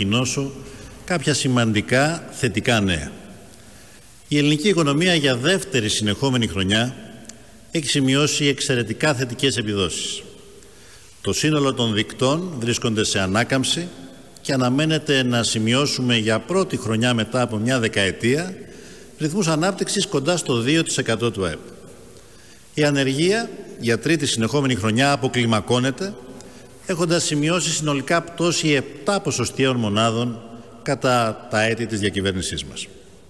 ανακοινώσω κάποια σημαντικά θετικά νέα. Η ελληνική οικονομία για δεύτερη συνεχόμενη χρονιά έχει σημειώσει εξαιρετικά θετικές επιδόσεις. Το σύνολο των δικτών βρίσκονται σε ανάκαμψη και αναμένεται να σημειώσουμε για πρώτη χρονιά μετά από μια δεκαετία ρυθμούς ανάπτυξης κοντά στο 2% του ΑΕΠ. Η ανεργία για τρίτη συνεχόμενη χρονιά αποκλιμακώνεται, έχοντας σημειώσει συνολικά πτώση 7 ποσοστιαίων μονάδων κατά τα έτη της διακυβέρνησής μας.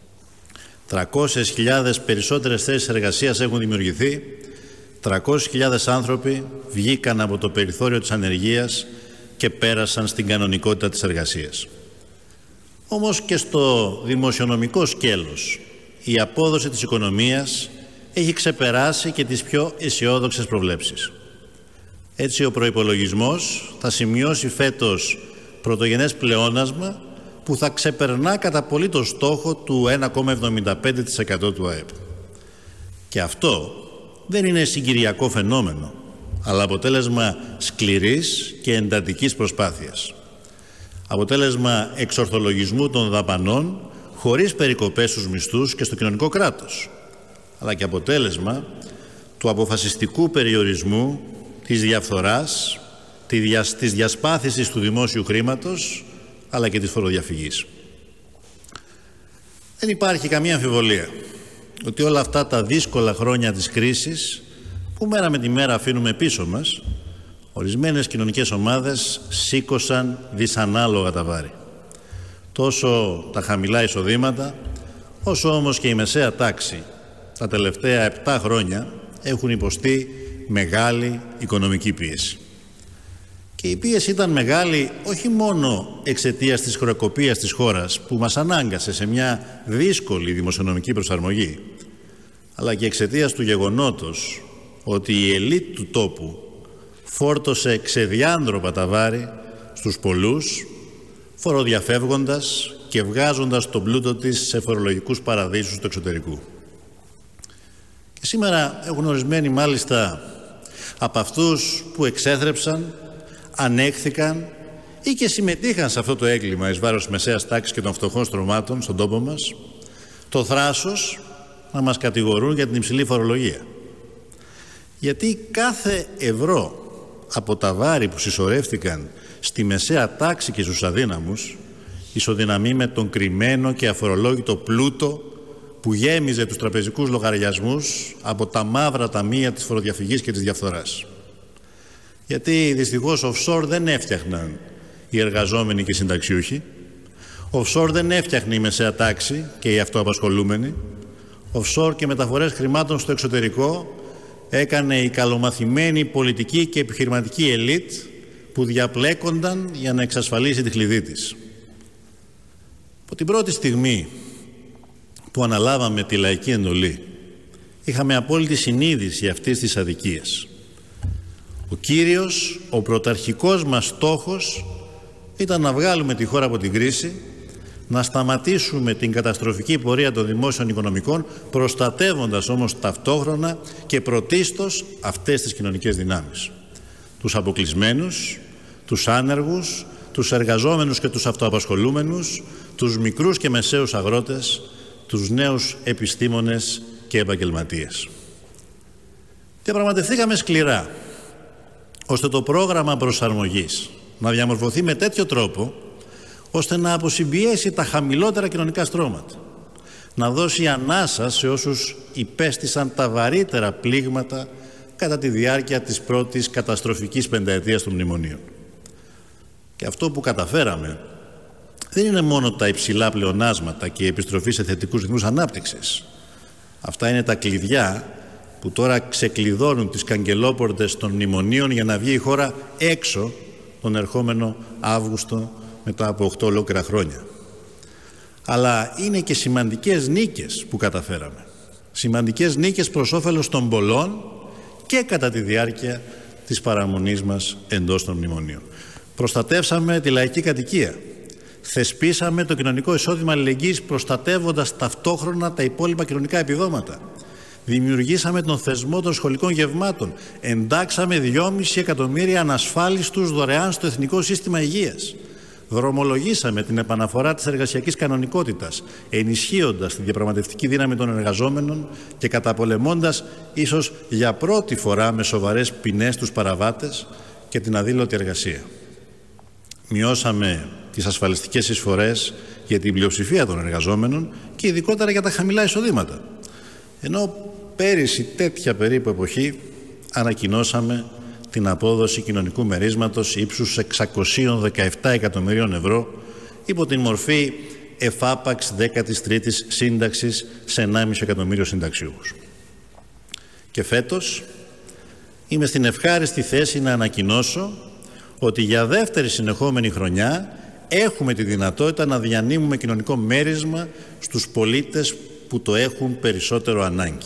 300.000 περισσότερες θέσεις εργασίας έχουν δημιουργηθεί, 300.000 άνθρωποι βγήκαν από το περιθώριο της ανεργίας και πέρασαν στην κανονικότητα της εργασίας. Όμως και στο δημοσιονομικό σκέλος η απόδοση της οικονομίας έχει ξεπεράσει και τις πιο αισιόδοξες προβλέψεις. Έτσι ο προϋπολογισμός θα σημειώσει φέτος πρωτογενές πλεόνασμα που θα ξεπερνά κατά πολύ το στόχο του 1,75% του ΑΕΠ. Και αυτό δεν είναι συγκυριακό φαινόμενο, αλλά αποτέλεσμα σκληρής και εντατικής προσπάθειας. Αποτέλεσμα εξορθολογισμού των δαπανών χωρίς περικοπές στους μισθούς και στο κοινωνικό κράτος, αλλά και αποτέλεσμα του αποφασιστικού περιορισμού της διαφθοράς, της διασπάθησης του δημόσιου χρήματος, αλλά και της φοροδιαφυγής. Δεν υπάρχει καμία αμφιβολία ότι όλα αυτά τα δύσκολα χρόνια της κρίσης που μέρα με τη μέρα αφήνουμε πίσω μας, ορισμένες κοινωνικές ομάδες σήκωσαν δυσανάλογα τα βάρη. Τόσο τα χαμηλά εισοδήματα, όσο όμως και η μεσαία τάξη τα τελευταία 7 χρόνια έχουν υποστεί μεγάλη οικονομική πίεση. Και η πίεση ήταν μεγάλη όχι μόνο εξαιτίας της χρεοκοπίας της χώρας που μας ανάγκασε σε μια δύσκολη δημοσιονομική προσαρμογή, αλλά και εξαιτίας του γεγονότος ότι η ελίτ του τόπου φόρτωσε ξεδιάντροπα τα βάρη στους πολλούς, φοροδιαφεύγοντας και βγάζοντας τον πλούτο της σε φορολογικούς παραδείσους του εξωτερικού. Και σήμερα έχουν ορισμένοι μάλιστα από αυτούς που εξέθρεψαν, ανέχθηκαν ή και συμμετείχαν σε αυτό το έγκλημα εις βάρος της μεσαίας τάξης και των φτωχών στρωμάτων στον τόπο μας, το θράσος να μας κατηγορούν για την υψηλή φορολογία. Γιατί κάθε ευρώ από τα βάρη που συσσωρεύτηκαν στη μεσαία τάξη και στους αδύναμους ισοδυναμεί με τον κρυμμένο και αφορολόγητο πλούτο που γέμιζε τους τραπεζικούς λογαριασμούς από τα μαύρα ταμεία της φοροδιαφυγής και της διαφθοράς. Γιατί δυστυχώς offshore δεν έφτιαχναν οι εργαζόμενοι και οι συνταξιούχοι, offshore δεν έφτιαχνε η μεσαία τάξη και οι αυτοαπασχολούμενοι, offshore και μεταφορές χρημάτων στο εξωτερικό έκανε η καλομαθημένη πολιτική και επιχειρηματική ελίτ που διαπλέκονταν για να εξασφαλίσει τη κλειδί της. Από την πρώτη στιγμή που αναλάβαμε τη λαϊκή εντολή είχαμε απόλυτη συνείδηση αυτής της αδικίας. Ο κύριος, ο πρωταρχικός μας στόχος ήταν να βγάλουμε τη χώρα από την κρίση, να σταματήσουμε την καταστροφική πορεία των δημόσιων οικονομικών, προστατεύοντας όμως ταυτόχρονα και πρωτίστως αυτές τις κοινωνικές δυνάμεις. Τους αποκλεισμένους, τους άνεργους, τους εργαζόμενους και τους αυτοαπασχολούμενους, τους μικρούς και μεσαίους αγρότες, τους νέους επιστήμονες και επαγγελματίες. Διαπραγματευθήκαμε σκληρά, ώστε το πρόγραμμα προσαρμογής να διαμορφωθεί με τέτοιο τρόπο ώστε να αποσυμπιέσει τα χαμηλότερα κοινωνικά στρώματα, να δώσει ανάσα σε όσους υπέστησαν τα βαρύτερα πλήγματα κατά τη διάρκεια της πρώτης καταστροφικής πενταετίας των μνημονίων. Και αυτό που καταφέραμε δεν είναι μόνο τα υψηλά πλεονάσματα και η επιστροφή σε θετικούς ρυθμούς ανάπτυξης. Αυτά είναι τα κλειδιά που τώρα ξεκλειδώνουν τις καγκελόπορτες των μνημονίων για να βγει η χώρα έξω τον ερχόμενο Αύγουστο μετά από 8 ολόκληρα χρόνια. Αλλά είναι και σημαντικές νίκες που καταφέραμε. Σημαντικές νίκες προς όφελος των πολλών και κατά τη διάρκεια της παραμονής μας εντός των μνημονίων. Προστατεύσαμε τη λαϊκή κατοικία. Θεσπίσαμε το κοινωνικό εισόδημα αλληλεγγύης προστατεύοντας ταυτόχρονα τα υπόλοιπα κοινωνικά επιδόματα. Δημιουργήσαμε τον θεσμό των σχολικών γευμάτων. Εντάξαμε 2,5 εκατομμύρια ανασφάλιστους δωρεάν στο Εθνικό Σύστημα Υγείας. δρομολογήσαμε την επαναφορά της εργασιακής κανονικότητας, ενισχύοντας τη διαπραγματευτική δύναμη των εργαζόμενων και καταπολεμώντας ίσως για πρώτη φορά με σοβαρές ποινές τους παραβάτες και την αδήλωτη εργασία. Μειώσαμε τις ασφαλιστικές εισφορές για την πλειοψηφία των εργαζόμενων και ειδικότερα για τα χαμηλά εισοδήματα. Ενώ πέρυσι τέτοια περίπου εποχή ανακοινώσαμε την απόδοση κοινωνικού μερίσματος ύψους 617 εκατομμυρίων ευρώ υπό την μορφή εφάπαξ 13ης σύνταξης σε 1,5 εκατομμύριο συνταξιούχους. Και φέτος είμαι στην ευχάριστη θέση να ανακοινώσω ότι για δεύτερη συνεχόμενη χρονιά έχουμε τη δυνατότητα να διανύμουμε κοινωνικό μέρισμα στους πολίτες που το έχουν περισσότερο ανάγκη.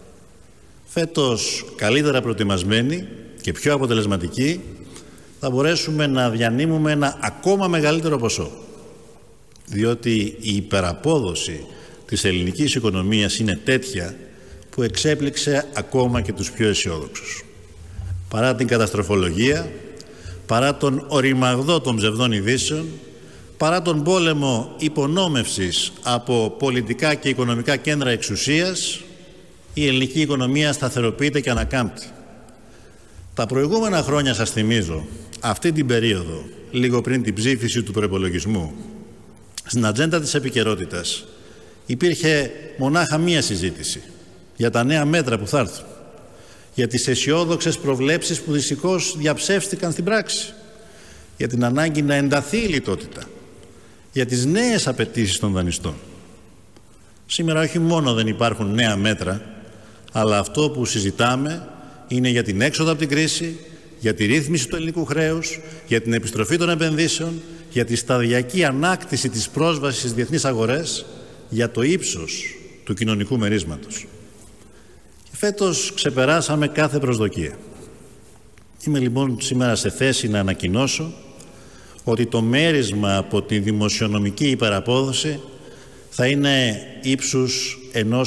Φέτος, καλύτερα προετοιμασμένοι και πιο αποτελεσματικοί, θα μπορέσουμε να διανύμουμε ένα ακόμα μεγαλύτερο ποσό. Διότι η υπεραπόδοση της ελληνικής οικονομίας είναι τέτοια που εξέπληξε ακόμα και τους πιο αισιόδοξους. Παρά την καταστροφολογία, παρά τον οριμαγδό των ψευδών ειδήσεων, παρά τον πόλεμο υπονόμευσης από πολιτικά και οικονομικά κέντρα εξουσίας, η ελληνική οικονομία σταθεροποιείται και ανακάμπτει. Τα προηγούμενα χρόνια, σας θυμίζω, αυτή την περίοδο, λίγο πριν την ψήφιση του προϋπολογισμού, στην ατζέντα της επικαιρότητας υπήρχε μονάχα μία συζήτηση για τα νέα μέτρα που θα έρθουν, για τις αισιόδοξες προβλέψεις που δυστυχώς διαψεύστηκαν στην πράξη, για την ανάγκη να ενταθεί η λιτότητα, για τις νέες απαιτήσεις των δανειστών. Σήμερα όχι μόνο δεν υπάρχουν νέα μέτρα, αλλά αυτό που συζητάμε είναι για την έξοδο από την κρίση, για τη ρύθμιση του ελληνικού χρέους, για την επιστροφή των επενδύσεων, για τη σταδιακή ανάκτηση της πρόσβασης στις διεθνείς αγορές, για το ύψος του κοινωνικού μερίσματος. Και φέτος ξεπεράσαμε κάθε προσδοκία. Είμαι λοιπόν σήμερα σε θέση να ανακοινώσω ότι το μέρισμα από τη δημοσιονομική υπεραπόδοση θα είναι ύψους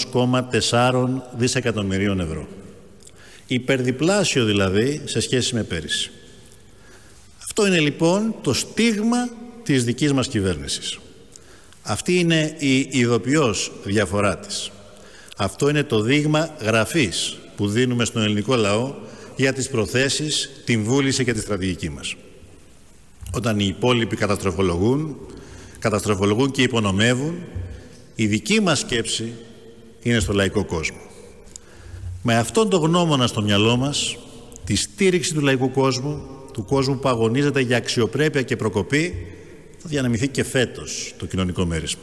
1,4 δισεκατομμυρίων ευρώ. Υπερδιπλάσιο δηλαδή σε σχέση με πέρυσι. Αυτό είναι λοιπόν το στίγμα της δικής μας κυβέρνησης. Αυτή είναι η ειδοποιώς διαφορά της. Αυτό είναι το δείγμα γραφής που δίνουμε στον ελληνικό λαό για τις προθέσεις, την βούληση και τη στρατηγική μας. Όταν οι υπόλοιποι καταστροφολογούν και υπονομεύουν, η δική μας σκέψη είναι στο λαϊκό κόσμο. Με αυτόν τον γνώμονα στο μυαλό μας, τη στήριξη του λαϊκού κόσμου, του κόσμου που αγωνίζεται για αξιοπρέπεια και προκοπή, θα διανεμηθεί και φέτος το κοινωνικό μέρισμα.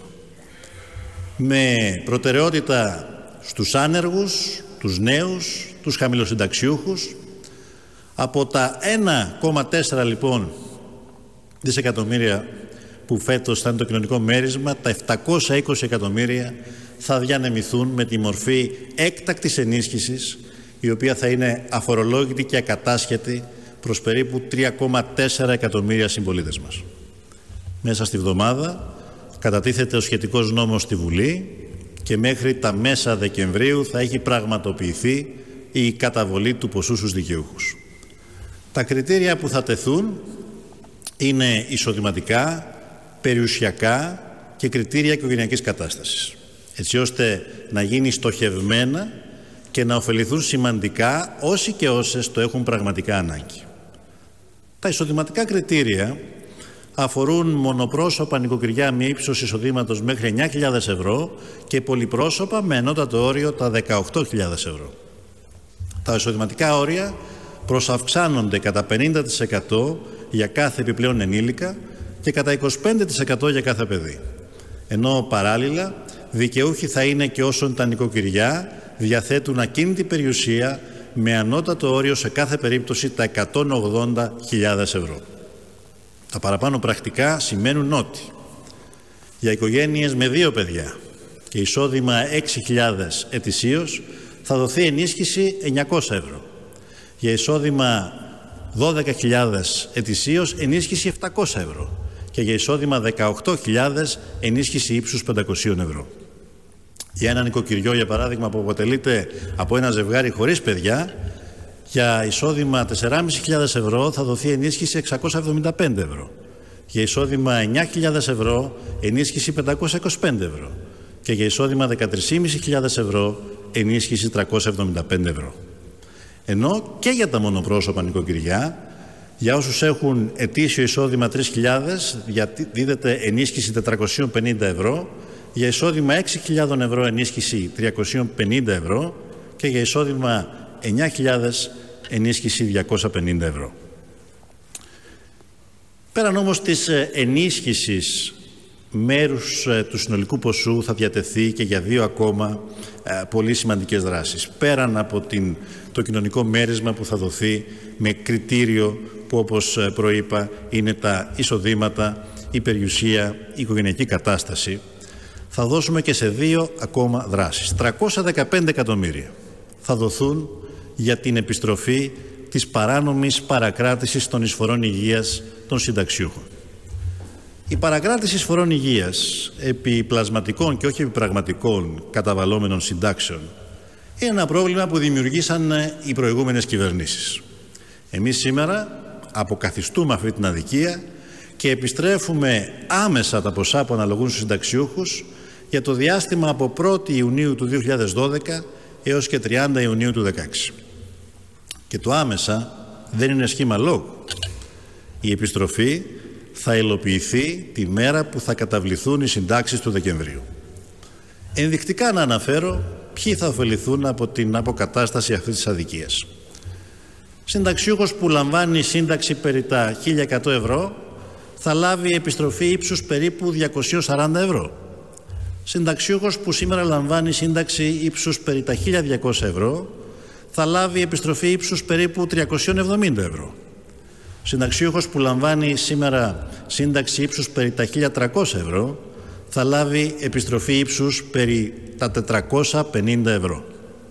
Με προτεραιότητα στους άνεργους, τους νέους, τους χαμηλοσυνταξιούχους, από τα 1,4 λοιπόν δισεκατομμύρια που φέτος θα είναι το κοινωνικό μέρισμα, τα 720 εκατομμύρια θα διανεμηθούν με τη μορφή έκτακτης ενίσχυσης, η οποία θα είναι αφορολόγητη και ακατάσχετη προς περίπου 3,4 εκατομμύρια συμπολίτες μας. Μέσα στη βδομάδα κατατίθεται ο σχετικός νόμος στη Βουλή και μέχρι τα μέσα Δεκεμβρίου θα έχει πραγματοποιηθεί η καταβολή του ποσού στους δικαιούχους. Τα κριτήρια που θα τεθούν είναι εισοδηματικά, περιουσιακά και κριτήρια οικογενειακής κατάστασης, έτσι ώστε να γίνει στοχευμένα και να ωφεληθούν σημαντικά όσοι και όσες το έχουν πραγματικά ανάγκη. Τα εισοδηματικά κριτήρια αφορούν μονοπρόσωπα νοικοκυριά με ύψος εισοδήματος μέχρι 9.000 ευρώ και πολυπρόσωπα με ανώτατο όριο τα 18.000 ευρώ. Τα εισοδηματικά όρια προσαυξάνονται κατά 50% για κάθε επιπλέον ενήλικα και κατά 25% για κάθε παιδί. Ενώ παράλληλα δικαιούχοι θα είναι και όσων τα νοικοκυριά διαθέτουν ακίνητη περιουσία με ανώτατο όριο σε κάθε περίπτωση τα 180.000 ευρώ. Τα παραπάνω πρακτικά σημαίνουν ότι για οικογένειες με 2 παιδιά και εισόδημα 6.000 ετησίως θα δοθεί ενίσχυση 900 ευρώ. Για εισόδημα 12.000 ετησίως ενίσχυση 700 ευρώ και για εισόδημα 18.000 ενίσχυση ύψους 500 ευρώ. Για ένα νοικοκυριό, για παράδειγμα, που αποτελείται από ένα ζευγάρι χωρίς παιδιά, για εισόδημα 4.500 ευρώ θα δοθεί ενίσχυση 675 ευρώ Για εισόδημα 9.000 ευρώ, ενίσχυση 525 ευρώ. Και για εισόδημα 13.500 ευρώ, ενίσχυση 375 ευρώ. Ενώ και για τα μονοπρόσωπα νοικοκυριά, για όσους έχουν ετήσιο εισόδημα 3.000, δίδεται ενίσχυση 450 ευρώ, για εισόδημα 6.000 ευρώ ενίσχυση 350 ευρώ και για εισόδημα 9.000 ενίσχυση 250 ευρώ. Πέραν όμως της ενίσχυσης, μέρους του συνολικού ποσού θα διατεθεί και για 2 ακόμα πολύ σημαντικές δράσεις. Πέραν από το κοινωνικό μέρισμα που θα δοθεί με κριτήριο που, όπως προείπα, είναι τα εισοδήματα, η περιουσία, η οικογενειακή κατάσταση, θα δώσουμε και σε 2 ακόμα δράσεις. 315 εκατομμύρια θα δοθούν για την επιστροφή της παράνομης παρακράτησης των εισφορών υγείας των συνταξιούχων. Η παρακράτηση εισφορών υγείας επί πλασματικών και όχι επί πραγματικών καταβαλλόμενων συντάξεων είναι ένα πρόβλημα που δημιουργήσαν οι προηγούμενες κυβερνήσεις. Εμείς σήμερα αποκαθιστούμε αυτή την αδικία και επιστρέφουμε άμεσα τα ποσά που αναλογούν στους συνταξιούχους για το διάστημα από 1η Ιουνίου του 2012 έως και 30 Ιουνίου του 2016. Και το άμεσα δεν είναι σχήμα λόγου. Η επιστροφή θα υλοποιηθεί τη μέρα που θα καταβληθούν οι συντάξεις του Δεκεμβρίου. Ενδεικτικά να αναφέρω ποιοι θα ωφεληθούν από την αποκατάσταση αυτής της αδικίας. Συνταξιούχος που λαμβάνει σύνταξη περί τα 1.100 ευρώ θα λάβει επιστροφή ύψους περίπου 240 ευρώ. Συνταξιούχος που σήμερα λαμβάνει σύνταξη ύψους περί τα 1.200 ευρώ θα λάβει επιστροφή ύψους περίπου 370 ευρώ. Συνταξιούχος που λαμβάνει σήμερα σύνταξη ύψους περί τα 1.300 ευρώ θα λάβει επιστροφή ύψους περί τα 450 ευρώ.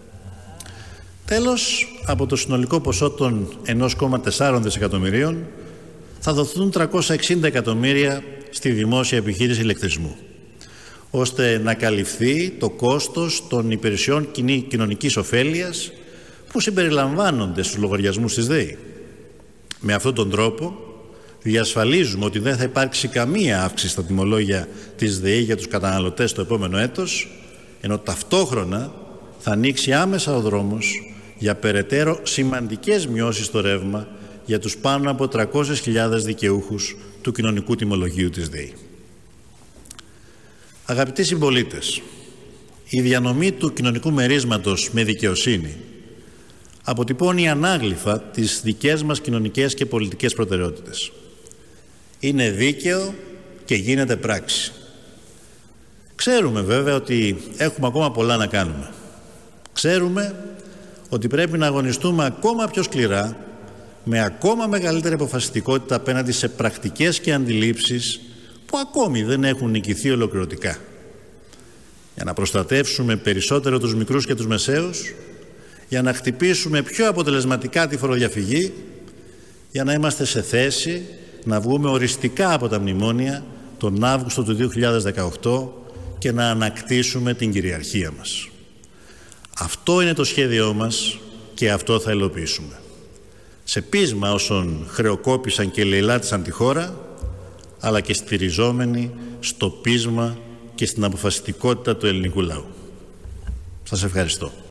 Τέλος, από το συνολικό ποσό των 1,4 δισεκατομμυρίων θα δοθούν 360 εκατομμύρια στη δημόσια επιχείρηση ηλεκτρισμού, ώστε να καλυφθεί το κόστος των υπηρεσιών κοινωνικής ωφέλειας που συμπεριλαμβάνονται στους λογαριασμούς της ΔΕΗ. Με αυτόν τον τρόπο διασφαλίζουμε ότι δεν θα υπάρξει καμία αύξηση στα τιμολόγια της ΔΕΗ για τους καταναλωτές το επόμενο έτος, ενώ ταυτόχρονα θα ανοίξει άμεσα ο δρόμος για περαιτέρω σημαντικές μειώσεις στο ρεύμα για τους πάνω από 300.000 δικαιούχους του κοινωνικού τιμολογίου της ΔΕΗ. Αγαπητοί συμπολίτες, η διανομή του κοινωνικού μερίσματος με δικαιοσύνη αποτυπώνει ανάγλυφα τις δικές μας κοινωνικές και πολιτικές προτεραιότητες. Είναι δίκαιο και γίνεται πράξη. Ξέρουμε βέβαια ότι έχουμε ακόμα πολλά να κάνουμε. Ξέρουμε ότι πρέπει να αγωνιστούμε ακόμα πιο σκληρά, με ακόμα μεγαλύτερη αποφασιστικότητα απέναντι σε πρακτικές και αντιλήψεις που ακόμη δεν έχουν νικηθεί ολοκληρωτικά. Για να προστατεύσουμε περισσότερο τους μικρούς και τους μεσαίους, για να χτυπήσουμε πιο αποτελεσματικά τη φοροδιαφυγή, για να είμαστε σε θέση να βγούμε οριστικά από τα μνημόνια τον Αύγουστο του 2018 και να ανακτήσουμε την κυριαρχία μας. Αυτό είναι το σχέδιό μας και αυτό θα υλοποιήσουμε. Σε πείσμα όσων χρεοκόπησαν και λαιλάτισαν τη χώρα, αλλά και στηριζόμενοι στο πείσμα και στην αποφασιστικότητα του ελληνικού λαού. Σας ευχαριστώ.